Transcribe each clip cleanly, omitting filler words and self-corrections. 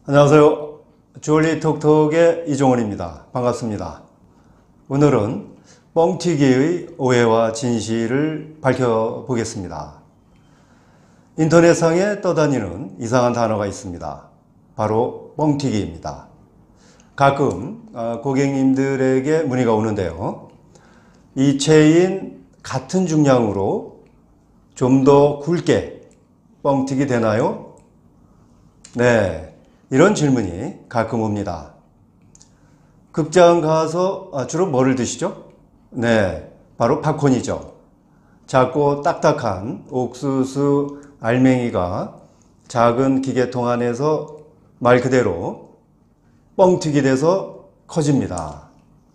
안녕하세요. 주얼리 톡톡의 이종원입니다. 반갑습니다. 오늘은 뻥튀기의 오해와 진실을 밝혀보겠습니다. 인터넷상에 떠다니는 이상한 단어가 있습니다. 바로 뻥튀기입니다. 가끔 고객님들에게 문의가 오는데요. 이 체인 같은 중량으로 좀 더 굵게 뻥튀기 되나요? 네. 이런 질문이 가끔 옵니다. 극장 가서 주로 뭐를 드시죠? 네, 바로 팝콘이죠. 작고 딱딱한 옥수수 알맹이가 작은 기계통 안에서 말 그대로 뻥튀기 돼서 커집니다.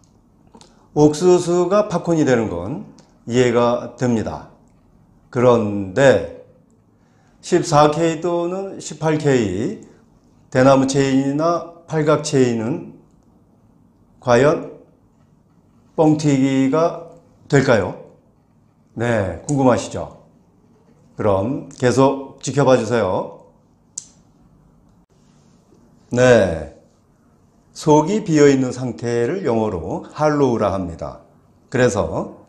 옥수수가 팝콘이 되는 건 이해가 됩니다. 그런데 14K 또는 18K 대나무 체인이나 팔각 체인은 과연 뻥튀기가 될까요? 네, 궁금하시죠? 그럼 계속 지켜봐 주세요. 네, 속이 비어있는 상태를 영어로 할로우라 합니다. 그래서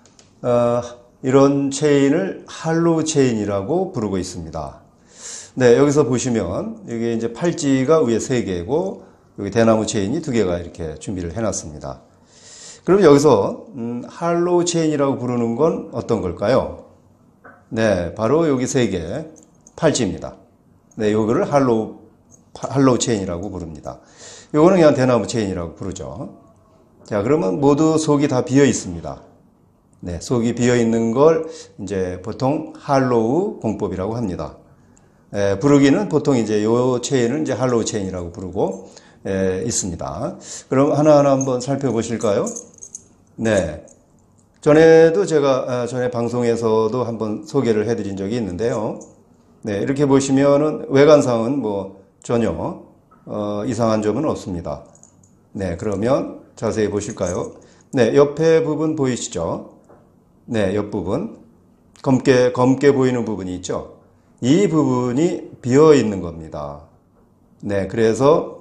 이런 체인을 할로우 체인이라고 부르고 있습니다. 네, 여기서 보시면 여기 이제 팔찌가 위에 3개고 여기 대나무 체인이 2개가 이렇게 준비를 해놨습니다. 그럼 여기서 할로우 체인이라고 부르는 건 어떤 걸까요? 네, 바로 여기 3개 팔찌입니다. 네, 요거를 할로우 체인이라고 부릅니다. 요거는 그냥 대나무 체인이라고 부르죠. 자, 그러면 모두 속이 다 비어 있습니다. 네, 속이 비어 있는 걸 이제 보통 할로우 공법이라고 합니다. 부르기는 보통 이제 요 체인을 이제 할로우 체인이라고 부르고 있습니다. 그럼 하나하나 한번 살펴보실까요? 네. 전에도 제가 전에 방송에서도 한번 소개를 해드린 적이 있는데요. 네, 이렇게 보시면은 외관상은 뭐 전혀 이상한 점은 없습니다. 네, 그러면 자세히 보실까요? 네, 옆에 부분 보이시죠? 네, 옆부분 검게 보이는 부분이 있죠? 이 부분이 비어 있는 겁니다. 네, 그래서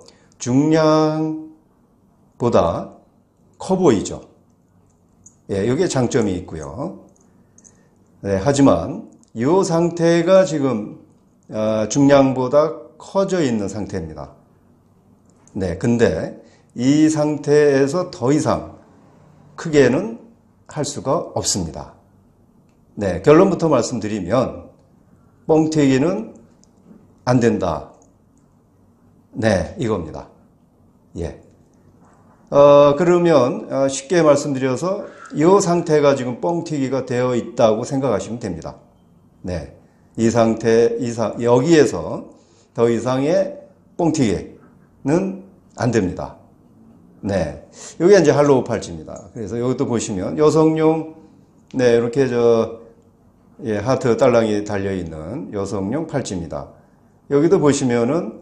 중량보다 커 보이죠. 예, 여기에 장점이 있고요. 네, 하지만 이 상태가 지금 중량보다 커져 있는 상태입니다. 네, 근데 이 상태에서 더 이상 크게는 할 수가 없습니다. 네, 결론부터 말씀드리면 뻥튀기는 안 된다. 네, 이겁니다. 예. 그러면 쉽게 말씀드려서 이 상태가 지금 뻥튀기가 되어 있다고 생각하시면 됩니다. 네, 이 상태 여기에서 더 이상의 뻥튀기는 안 됩니다. 네, 여기 이제 할로우 팔찌입니다. 그래서 여기도 보시면 여성용 네, 이렇게 예, 하트 딸랑이 달려있는 여성용 팔찌입니다. 여기도 보시면은,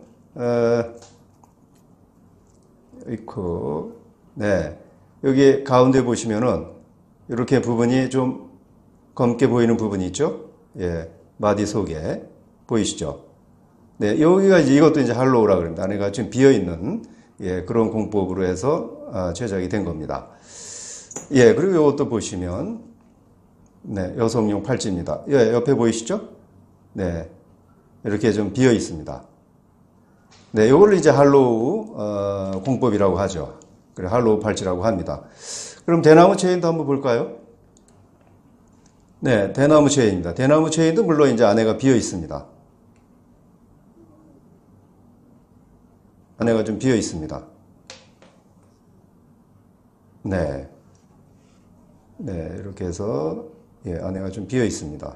네. 여기 가운데 보시면은, 이렇게 부분이 좀 검게 보이는 부분이 있죠? 예, 마디 속에. 보이시죠? 네, 여기가 이것도 이제 할로우라 그럽니다. 안에가 지금 비어있는, 예, 그런 공법으로 해서 제작이 된 겁니다. 예, 그리고 이것도 보시면, 네, 여성용 팔찌입니다. 예, 옆에 보이시죠? 네, 이렇게 좀 비어 있습니다. 네, 이걸 이제 할로우 공법이라고 하죠. 그래, 할로우 팔찌라고 합니다. 그럼 대나무 체인도 한번 볼까요? 네, 대나무 체인입니다. 대나무 체인도 물론 이제 안에가 비어 있습니다. 안에가 좀 비어 있습니다. 네, 네, 이렇게 해서 예, 안에가 좀 비어 있습니다.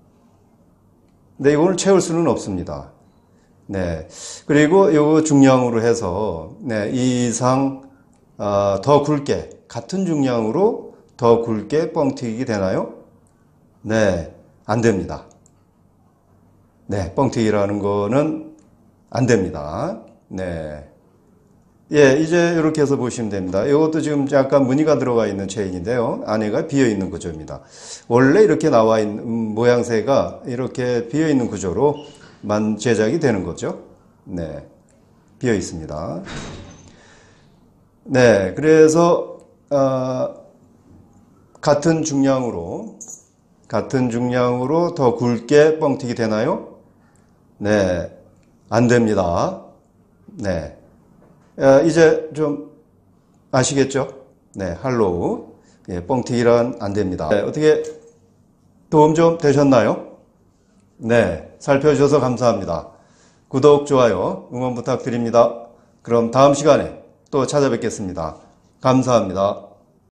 근데 이거를 채울 수는 없습니다. 네. 그리고 요거 중량으로 해서, 네, 이 이상, 더 굵게, 같은 중량으로 더 굵게 뻥튀기 되나요? 네. 안 됩니다. 네. 뻥튀기라는 거는 안 됩니다. 네. 예, 이제 이렇게 해서 보시면 됩니다. 이것도 지금 약간 무늬가 들어가 있는 체인인데요. 안에가 비어있는 구조입니다. 원래 이렇게 나와 있는 모양새가 이렇게 비어있는 구조로 제작이 되는 거죠. 네. 비어 있습니다. 네, 그래서 같은 중량으로 더 굵게 뻥튀기 되나요? 네, 안 됩니다. 네, 이제 좀 아시겠죠? 네, 할로우. 예, 뻥튀기란 안 됩니다. 네, 어떻게 도움 좀 되셨나요? 네, 살펴주셔서 감사합니다. 구독, 좋아요, 응원 부탁드립니다. 그럼 다음 시간에 또 찾아뵙겠습니다. 감사합니다.